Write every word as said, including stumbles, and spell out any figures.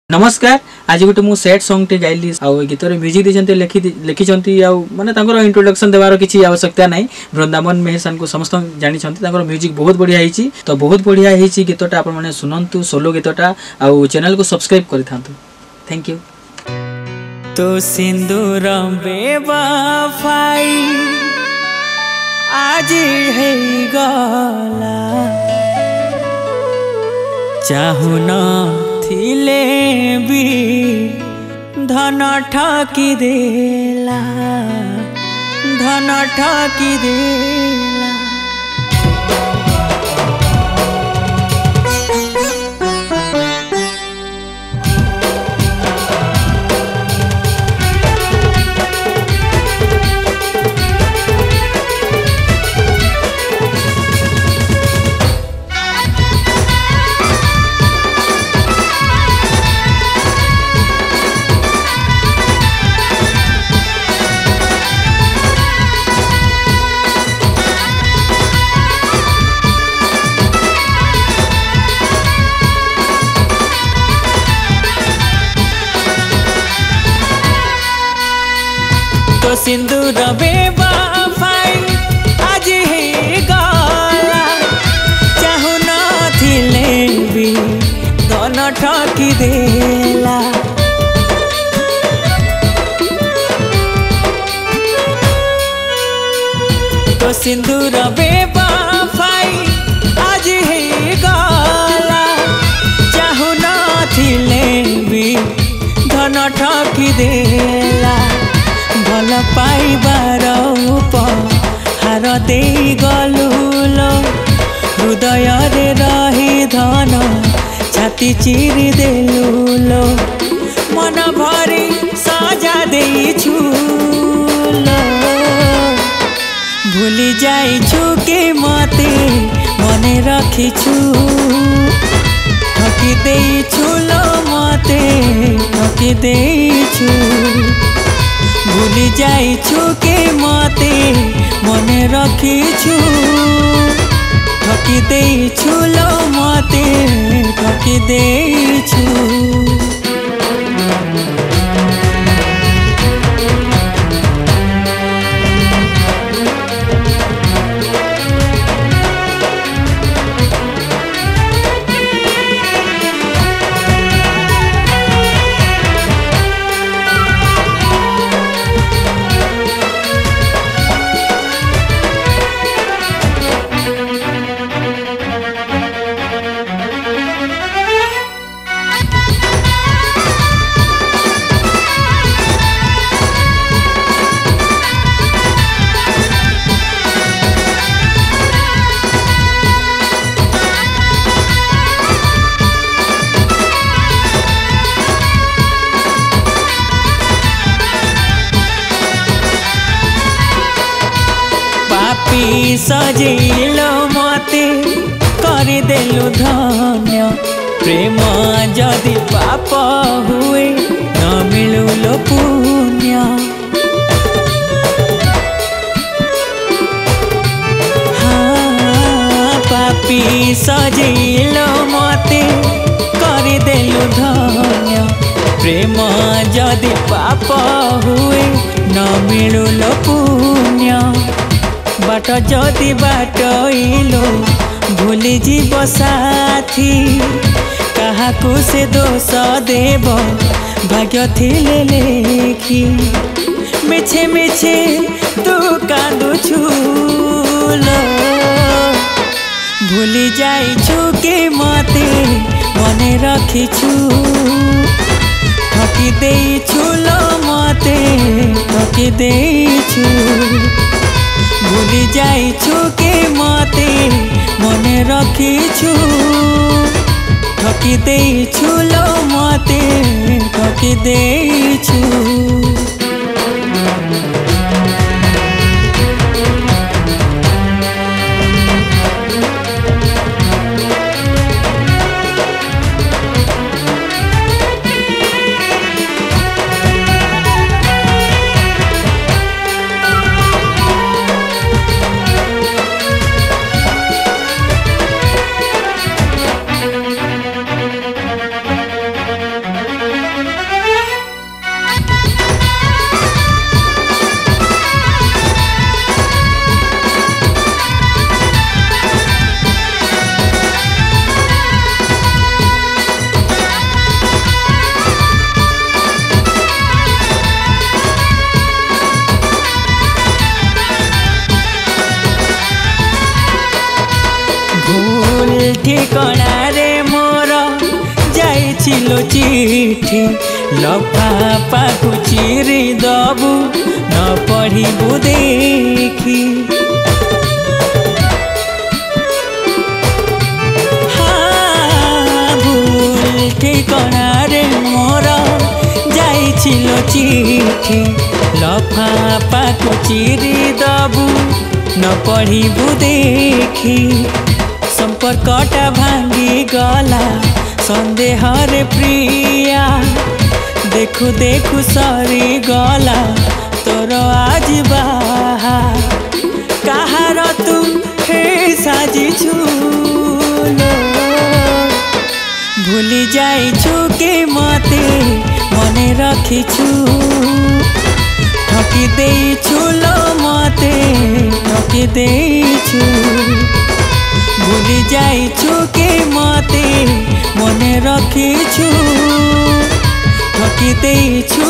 नमस्कार। आज गोटे मु सैड सॉन्ग टे गाइली आ गीत रे म्यूजिक देछन्ते लिखि लिखिछन्ती आ माने तांकर इंट्रोडक्शन देवार किछि आवश्यकता नै। वृंदावन मेहसान को समस्त जानि छन्ती तांकर म्यूजिक बहुत बढ़िया हिची तो बहुत बढ़िया हिची गीतटा आपण माने सुनंतु सोलो गीतटा आ चैनल को सब्सक्राइब करि थांतु। Thank you. तो सिंदूर बेवफाई आज है गला चाहू न थिले भी धन ठकी देला धन ठकी देला। तो सिंदूर बेवफाई आज ही गला चाहू न थिले भी धन ठकी देला। तो सिंदूर बेवफाई आज ही गला चाहू न थिले भी धन ठकी देला। भल पाइबार उपहार दे गलुलो हृदय रे रही धन छाती चिरी देलुलो मन भरी सजा देइछु भूली जाइछु के मते मने रखिछु ठकी देइछु लो मते ठकी देइछु भूली जाइछु के मते मने रखिछु ठकी देइछु लो मते ठकी देइछु। पापी सजेलो मते करदेलु धन्य प्रेम जदि पाप हुए न मिलु लो पुण्य। हाँ पापी सजेलो मते करदेलु धन्य प्रेम जदि पाप हुए न मिलु लो पुण्य। बाट जदि बाटइलो भूली जीव साथी काहाकू से दोष देव भाग्य थिले लेखी मिछे मिछे तू कांदुछु भूली जाइछु के मते मने रखिछु ठकी देइछु लो मते ठकी देइछु भूली जाइछु के मते मने रखिछु ठकी देइछु लो मते ठकी देइछु। ठिकणारे मोर जाइछिलो चिठी लफाफाकु चिरी दबु न पढिबु देखि हाँ भूल ठिकणारे मोर जाइछिलो चिठी लफाफाकु चिरी दबु न पढिबु देखि संपर्कटा भांगी गला संदेह रे प्रिया देखु देखु सरी गला तोर आज बाहा कहार तू हे साजी छूलो भूली जाइछु के मते मने रखिछु ठकी देइछु लो मते ठकी देइछु भूली जाइछु के मते मने रखिछु ठकी देइछु